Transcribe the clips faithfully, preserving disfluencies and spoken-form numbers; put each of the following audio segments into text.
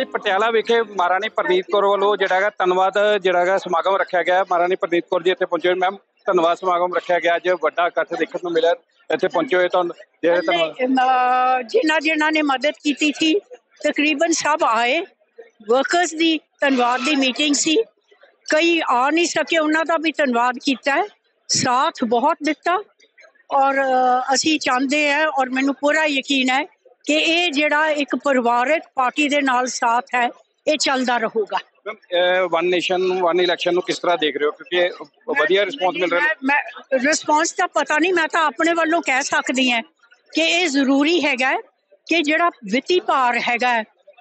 ਅੱਜ ਪਟਿਆਲਾ ਵਿਖੇ ਮਹਾਰਾਣੀ ਪ੍ਰਨੀਤ ਕੌਰ ਵੱਲੋਂ ਜਿਹੜਾ ਹੈਗਾ ਧੰਨਵਾਦ ਜਿਹੜਾ ਹੈਗਾ ਸਮਾਗਮ ਰੱਖਿਆ ਗਿਆ। ਮਹਾਰਾਣੀ ਪ੍ਰਨੀਤ ਕੌਰ ਜੀ ਇੱਥੇ ਪਹੁੰਚੇ। ਮੈਮ, ਧੰਨਵਾਦ ਸਮਾਗਮ ਰੱਖਿਆ ਗਿਆ, ਅੱਜ ਵੱਡਾ ਇਕੱਠ ਦੇਖਣ ਨੂੰ ਮਿਲਿਆ, ਇੱਥੇ ਪਹੁੰਚੇ ਹੋਏ ਤੁਹਾਨੂੰ ਧੰਨਵਾਦ। ਜਿਨ੍ਹਾਂ जिन्हों ने मदद की थी तकरीबन सब आए। वर्कर्स की धन्यवाद की मीटिंग सी, कई आ नहीं सके, उन्होंने भी धन्यवाद किया है, साथ बहुत दिता और असी चाहते हैं और मैनू पूरा यकीन है कि ये जिहड़ा एक परिवारक पार्टी दे नाल साथ है ये चलता रहूगा। वन नेशन वन इलैक्शन किस तरह देख रहे हो, क्योंकि वधिया रिस्पॉन्स मिल रहा है? मैं रिस्पॉन्स का पता नहीं, मैं तो अपने वालों कह सकती हैं कि ये जरूरी हैगा कि जिहड़ा वित्ती भार हैगा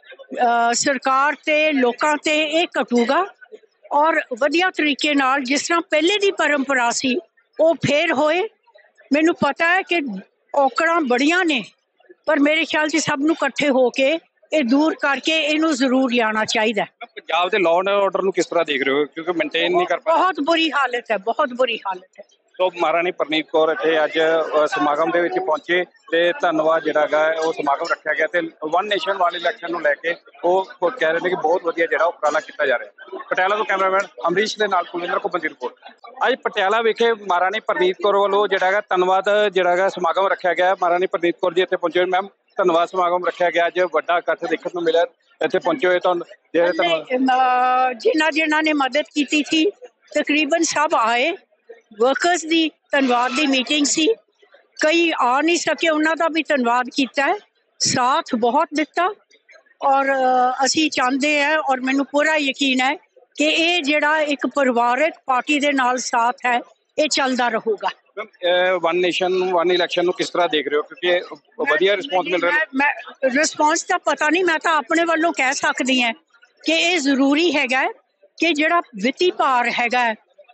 सरकार ते लोकां ते ये घटूगा और वधिया तरीके नाल जिस तरह पहले दी परंपरा सी वो फेर होए। मैनू पता है कि औकड़ां बड़ियां ने, पर मेरे ख्याल से सब नूं इकट्ठे होके ये दूर करके इनू जरूर जाना चाहिए। पंजाब दे लॉ एंड ऑर्डर नूं किस तरह देख रहे हो, क्योंकि मेंटेन नहीं कर पा? बहुत बुरी हालत है, बहुत बुरी हालत है। तो महाराणी प्रनीत कौर इत्थे अज समागम दे विच पहुंचे ते धन्नवाद जिहड़ा गा वो समागम रखा गया ते वन नेशन वन इलैक्शन नूं लैके वो कह रहे हैं कि बहुत वधिया जिहड़ा उपराला कीता जा रहा है। पटियाला तो कैमरामैन अमरीश दे नाल कुलविंदर घुम्मन दी रिपोर्ट। अज पटियाला विखे महाराणी प्रनीत कौर वालों जिहड़ा गा धन्नवाद जिहड़ा गा समागम रखा गया। महाराणी प्रनीत कौर जी इत्थे पहुंचे। मैम, धन्नवाद समागम रखा गया, अज वड्डा इकट्ठ देखने को मिला, इत्थे पहुंचे हुए धन्यवाद। जिन्हां जिन्हां ने मदद की थी तकरीबन सब आए। वर्कर्स की धन्यवाद की मीटिंग सी, कई आ नहीं सके, उन्होंने भी धन्यवाद किया है, साथ बहुत दिता और असी चाहते हैं और मैनू पूरा यकीन है कि ये जिहड़ा एक परिवारक पार्टी दे नाल साथ है ये चलता रहूगा। वन नेशन वन इलैक्शन किस तरह देख रहे हो, क्योंकि वधिया रिस्पॉन्स मिल रहा है? मैं रिस्पॉन्स का पता नहीं, मैं तो अपने वालों कह सकती हैं कि ये जरूरी हैगा कि जिहड़ा वित्ती भार हैगा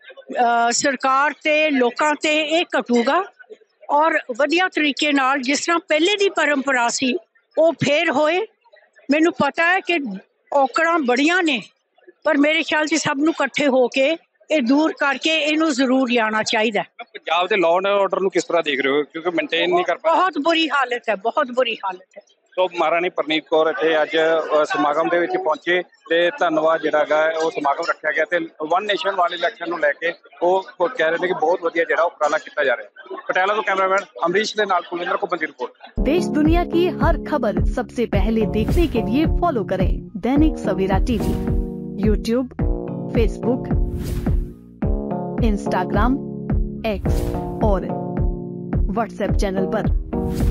सरकार ते लोकां ते ये घटूगा और वधिया तरीके नाल जिस तरह पहले दी परंपरा सी वो फेर होए। मैनू पता है कि औकड़ां बड़ियां ने, पर मेरे ख्याल से सब नूं इकट्ठे होके ये दूर करके इनू जरूर जाना चाहिए। पंजाब दे लॉ एंड ऑर्डर नूं किस तरह देख रहे हो, क्योंकि मेंटेन नहीं कर पा? बहुत बुरी हालत है, बहुत बुरी हालत है। तो महाराणी प्रनीत कौर इत्थे अज समागम दे विच पहुंचे ते धन्नवाद जिहड़ा गा वो समागम रखा गया ते वन नेशन वन इलैक्शन नूं लैके वो कह रहे हैं कि बहुत वधिया जिहड़ा उपराला कीता जा रहा है। पटियाला तो कैमरामैन अमरीश दे नाल कुलविंदर घुम्मन दी रिपोर्ट। देश दुनिया की हर खबर सबसे पहले देखने के लिए फॉलो करें Dainik Savera TV, YouTube, Facebook, Instagram, X और व्हाट्सएप चैनल पर।